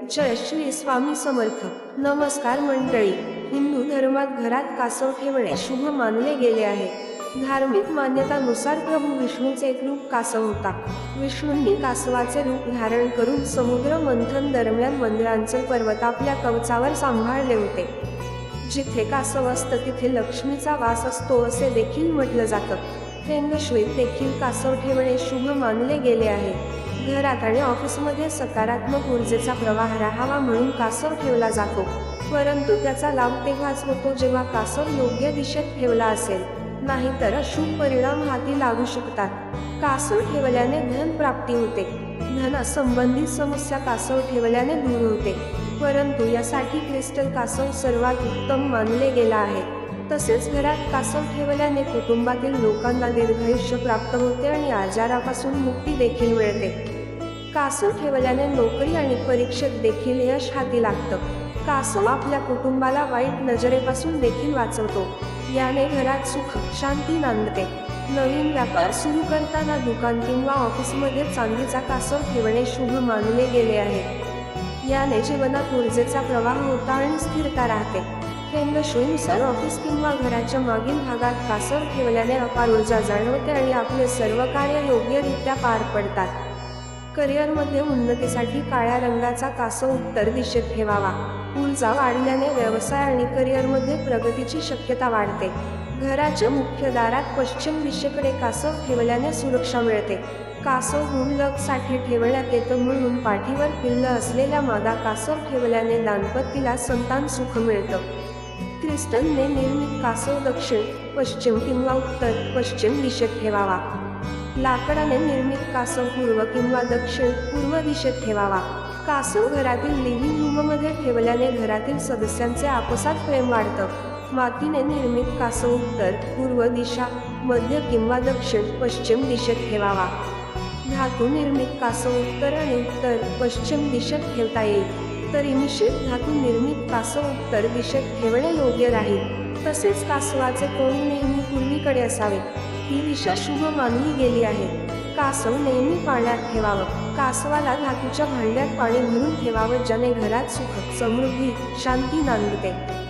जय श्री स्वामी समर्थ. नमस्कार मंडळी. हिंदू धर्मात घरात कासव ठेवणे शुभ मानले गेले आहे. धार्मिक मान्यतानुसार प्रभू विष्णूचे एक रूप कासव होता. विष्णूंनी कासवाचे रूप धारण करून समुद्र मंथन दरम्यान मंदिरांचे पर्वत आपल्या कवचावर सांभाळले होते. जिथे कासव असतं तिथे लक्ष्मीचा वास असतो असे देखील म्हटलं जातं. फेंग शुईत देखील कासव ठेवणे शुभ मानले गेले आहे. घरात आणि ऑफिसमध्ये सकारात्मक ऊर्जेचा प्रवाह राहावा म्हणून कासव ठेवला जातो, परंतु त्याचा लाभ तेव्हाच होतो जेव्हा कासव योग्य दिशेत ठेवला असेल, नाहीतर अशुभ परिणाम हाती लागू शकतात. कासव ठेवल्याने धन प्राप्ती होते. धनासंबंधित समस्या कासव ठेवल्याने दूर होते, परंतु यासाठी क्रिस्टल कासव सर्वात उत्तम मानले गेला आहे. तसेच घरात कासव ठेवल्याने कुटुंबातील लोकांना दीर्घायुष्य प्राप्त होते आणि आजारापासून मुक्ती देखील मिळते. कासव ठेवल्याने नोकरी आणि परीक्षेत देखील यश हाती लागतं. कासव आपल्या कुटुंबाला वाईट नजरेपासून देखील वाचवतो. याने घरात सुख शांती नांदते. नवीन व्यापार सुरू करताना दुकान किंवा ऑफिसमध्ये चांदीचा कासव ठेवणे शुभ मानले गेले आहे. याने जीवनात ऊर्जेचा प्रवाह होता आणि स्थिरता राहते. फेंग शुईनुसार ऑफिस किंवा घराच्या मागील भागात कासव ठेवल्याने अपार ऊर्जा जाणवते आणि आपले सर्व कार्य योग्यरित्या पार पडतात. करिअरमध्ये उन्नतीसाठी काळ्या रंगाचा कासव उत्तर दिशेत ठेवावा. ऊर्जा वाढल्याने व्यवसाय आणि करिअरमध्ये प्रगतीची शक्यता वाढते. घराच्या मुख्य दारात पश्चिम दिशेकडे कासव ठेवल्याने सुरक्षा मिळते. कासव गुणलकसाठी ठेवण्यात येतं म्हणून पाठीवर पिल्लं असलेल्या मादा कासव ठेवल्याने दाम्पत्याला संतान सुख मिळतं. क्रिस्टलने निर्मित कासव दक्षिण, पश्चिम किंवा उत्तर पश्चिम दिशेत ठेवावा. लाकडाने निर्मित कासव पूर्व किंवा दक्षिण पूर्व दिशेत ठेवावा. कासव घरातील लिव्हिंग रूममध्ये ठेवल्याने घरातील सदस्यांचे आपसात प्रेम वाढतं. मातीने निर्मित कासव उत्तर पूर्व दिशा, मध्य किंवा दक्षिण पश्चिम दिशेत ठेवावा. धातू निर्मित कासव उत्तर आणि उत्तर पश्चिम दिशेत ठेवता येईल, तरी मिश्रित धातू निर्मित कासव उत्तर दिशेत ठेवणे योग्य राहील. तसेच कासवाचे तोंड नेहमी पूर्वीकडे असावे. ही दिशा शुभ मानली गेली आहे. कासव नेहमी पाण्यात ठेवावं. कासवाला धातूच्या भांड्यात पाणी भरून ठेवावं, ज्याने घरात सुख समृद्धी शांती नांदते.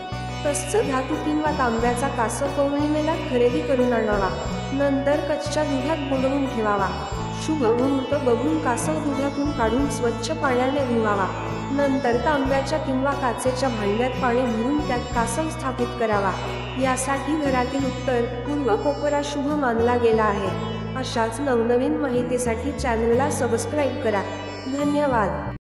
तसंच धातू किंवा तांब्याचा कासव पौर्णिमेला खरेदी करून आणावा. नंतर कच्च्या दुधात बुडवून ठेवावा. शुभ मुहूर्त बघून कासव दुधातून काढून स्वच्छ पाण्याने धुवावा. नंतर तांब्याच्या किंवा काचेच्या भांड्यात पाणी भरून त्यात कासव स्थापित करावा. यासाठी घरातील उत्तर पूर्व कोपरा शुभ मानला गेला आहे. अशाच नवनवीन माहितीसाठी चॅनलला सबस्क्राईब करा. धन्यवाद.